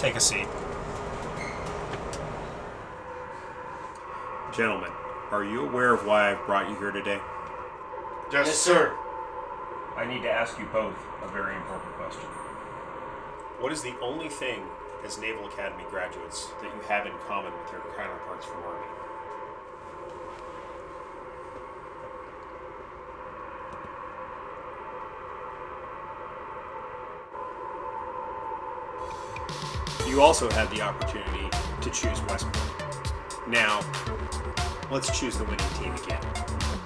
Take a seat. Gentlemen, are you aware of why I've brought you here today? Yes, sir. I need to ask you both a very important question. What is the only thing, as Naval Academy graduates, that you have in common with your counterparts from Army? You also had the opportunity to choose West Point. Now, let's choose the winning team again.